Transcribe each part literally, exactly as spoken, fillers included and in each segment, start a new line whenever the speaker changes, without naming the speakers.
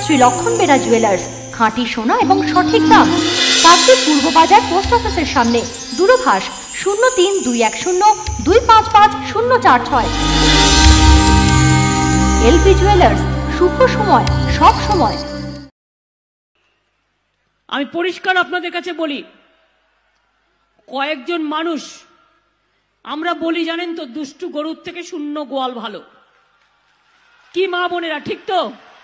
শ্রী লক্ষণ বেরা জুয়েলার্স, খাঁটি সোনা এবং সঠিক দাম। কাকদ্বীপ পূর্ব বাজার পোস্ট অফিসের সামনে। দূরভাষ শূন্য তিন দুই এক শূন্য দুই পাঁচ পাঁচ শূন্য চার ছয়। এলপি জুয়েলার্স, শুভ সময় সব সময়।
আমি পরিষ্কার আপনাদের কাছে বলি, কয়েকজন মানুষ আমরা বলি জানেন তো, দুষ্টু গরুর থেকে শূন্য গোয়াল ভালো। কি মা বোনেরা, ঠিক তো?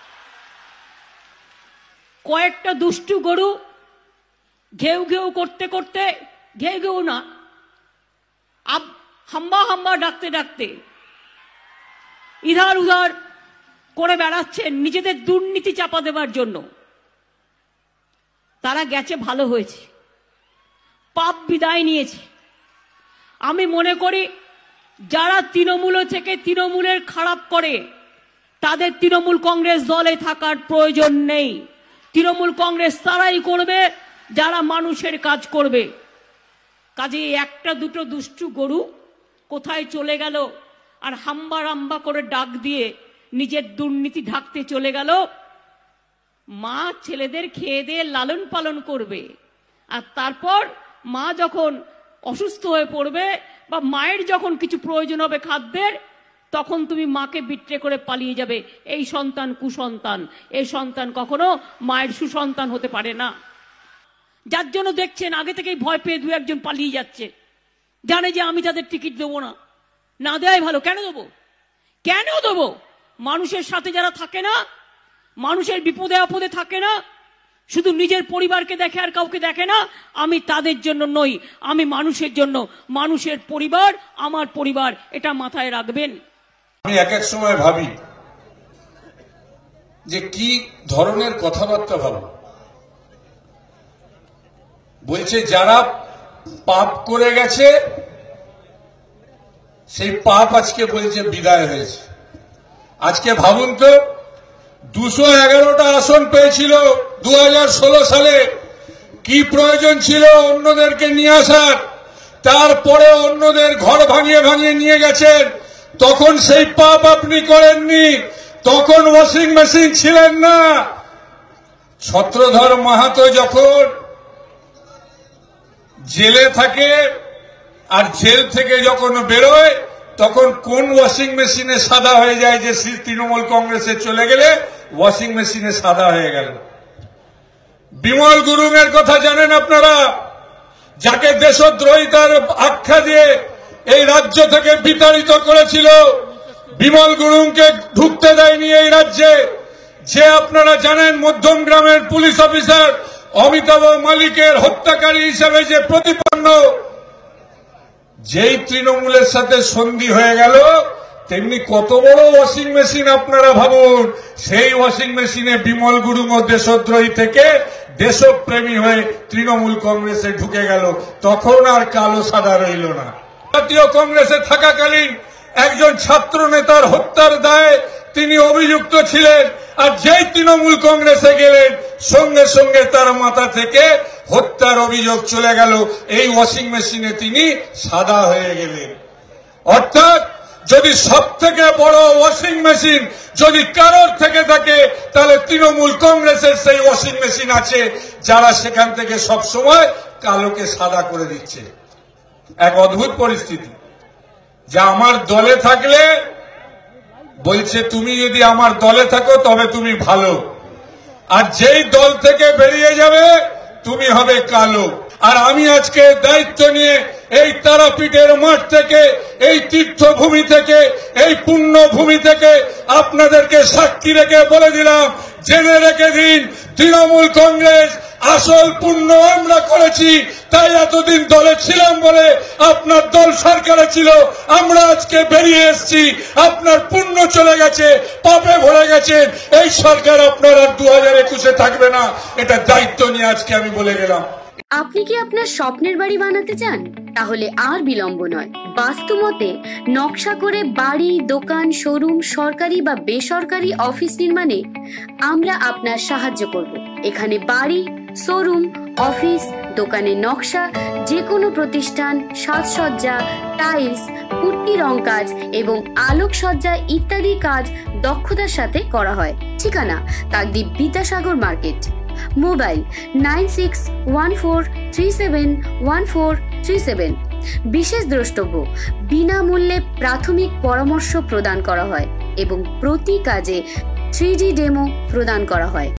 কয়েকটা দুষ্টু গরু ঘেউ ঘেউ করতে করতে, ঘেউ ঘেউ না, আব হাম্বা হাম্বা ডাকতে ডাকতে ইধার উধার করে বেড়াচ্ছেন নিজেদের দুর্নীতি চাপা দেবার জন্য। তারা গেছে, ভালো হয়েছে, পাপ বিদায় নিয়েছে। আমি মনে করি যারা তৃণমূল থেকে তৃণমূলের খারাপ করে তাদের তৃণমূল কংগ্রেস দলে থাকার প্রয়োজন নেই। তৃণমূল কংগ্রেস তারাই করবে যারা মানুষের কাজ করবে। কাজে একটা দুটো দুষ্টু গরু কোথায় চলে গেল আর হাম্বা রাম্বা করে ডাক দিয়ে নিজের দুর্নীতি ঢাকতে চলে গেল। মা ছেলেদের খেয়ে দিয়ে লালন পালন করবে, আর তারপর মা যখন অসুস্থ হয়ে পড়বে বা মায়ের যখন কিছু প্রয়োজন হবে খাদ্যের, তখন তুমি মাকে বিট্রে করে পালিয়ে যাবে। এই সন্তান কুসন্তান, এই সন্তান কখনো মায়ের সুসন্তান হতে পারে না। যার জন্য দেখছেন আগে থেকেই ভয় পেয়ে দু একজন পালিয়ে যাচ্ছে, জানে যে আমি তাদের টিকিট দেবো না, না দেওয়াই ভালো। কেন দেবো? কেন দেবো? মানুষের সাথে যারা থাকে না, মানুষের বিপদে আপদে থাকে না, শুধু নিজের পরিবারকে দেখে আর কাউকে দেখে না, আমি তাদের জন্য নই, আমি মানুষের জন্য। মানুষের পরিবার আমার পরিবার, এটা মাথায় রাখবেন।
আমি এক এক সময় ভাবি যে কি ধরনের কথাবার্তা ভাবো। বলছে যারা পাপ করে গেছে সেই পাপ আজকে বলছে বিদায় হয়েছে। আজকে ভাবুন তো, দুশো এগারোটা আসন পেয়েছিল দু হাজার ষোলো সালে, কি প্রয়োজন ছিল অন্যদেরকে নিয়ে আসার? তারপরে অন্যদের ঘর ভাঙিয়ে ভাঙিয়ে নিয়ে গেছেন। তখন সেই পাপ আপনি করেননি, তখন ওয়াশিং মেশিন ছিলেন না। ছত্রধর মাহাতো যখন জেলে থাকে আর জেল থেকে যখন বেরোয়, তখন কোন ওয়াশিং মেশিনে সাদা হয়ে যায় যে তৃণমূল কংগ্রেসে চলে গেলে ওয়াশিং মেশিনে সাদা হয়ে গেল। বিমল গুরুং এর কথা জানেন আপনারা, যাকে দেশদ্রোহিতার আখ্যা দিয়ে এই রাজ্য থেকে বিতাড়িত করেছিল। বিমল গুরুংকে ঢুকতে দেয়নি এই রাজ্যে। যে আপনারা জানেন মধ্যম গ্রামের পুলিশ অফিসার অমিতাভ মালিকের হত্যাকারী হিসেবে যে প্রতিপন্ন, যেই তৃণমূলের সাথে সন্ধি হয়ে গেল, তেমনি কত বড় ওয়াশিং মেশিন আপনারা ভাবুন। সেই ওয়াশিং মেশিনে বিমল গুরুং ও দেশদ্রোহী থেকে দেশপ্রেমী হয়ে তৃণমূল কংগ্রেসে ঢুকে গেল। তখন আর কালো সাদা রইল না। জাতীয় কংগ্রেসে থাকাকালীন একজন ছাত্র নেতার হত্যার দায়ে তিনি অভিযুক্ত ছিলেন, আর যেই তৃণমূল কংগ্রেসে গেলেন সঙ্গে সঙ্গে তার মাথা থেকে হত্যার অভিযোগ চলে গেল। এই ওয়াশিং মেশিনে তিনি সাদা হয়ে গেলেন। অর্থাৎ যদি সব থেকে বড় ওয়াশিং মেশিন যদি কারোর থেকে থাকে, তাহলে তৃণমূল কংগ্রেসের সেই ওয়াশিং মেশিন আছে, যারা সেখান থেকে সব সময় কালোকে সাদা করে দিচ্ছে। এক অদ্ভুত পরিস্থিতি, যা আমার দলে থাকলে বলছে তুমি যদি আমার দলে থাকো তবে তুমি ভালো, আর যেই দল থেকে বেরিয়ে যাবে তুমি হবে কালো। আর আমি আজকে দায়িত্ব নিয়ে এই তারাপীঠের মাঠ থেকে, এই তীর্থভূমি থেকে, এই পুণ্যভূমি থেকে আপনাদেরকে সাক্ষী রেখে বলে দিলাম, জেনে রেখে দিন, তৃণমূল কংগ্রেস আসল পুণ্য আমরা করেছি। তাই এতদিন দলে ছিলাম বলে আপনার দল সরকারে ছিল, আমরা আজকে বেরিয়ে এসেছি। আপনার পুণ্য চলে গেছে, পাপে ভরে গেছেন। এই সরকার আপনার আর দু হাজার একুশে থাকবে না, এটা দায়িত্ব নিয়ে আজকে আমি বলে গেলাম।
আপনি কি আপনার স্বপ্নের বাড়ি বানাতে চান? তাহলে আর বিলম্ব নয়, বাস্তুমতে নকশা করে বাড়ি, দোকান, শোরুম, সরকারি বা বেসরকারি অফিস নির্মাণে আমরা আপনার সাহায্য করব। এখানে বাড়ি, শোরুম, অফিস, দোকানের নকশা, যে কোনো প্রতিষ্ঠান, সাজসজ্জা, টাইলস, পুট্টি রং কাজ এবং আলোকসজ্জা ইত্যাদি কাজ দক্ষতার সাথে করা হয়। ঠিকানা Kakdwip Vidyasagar market. Mobile nine six one four three seven one four three seven. বিশেষ দ্রষ্টব্য, বিনামূল্যে প্রাথমিক পরামর্শ প্রদান করা হয় এবং প্রতি কাজে থ্রি ডি ডেমো প্রদান করা হয়।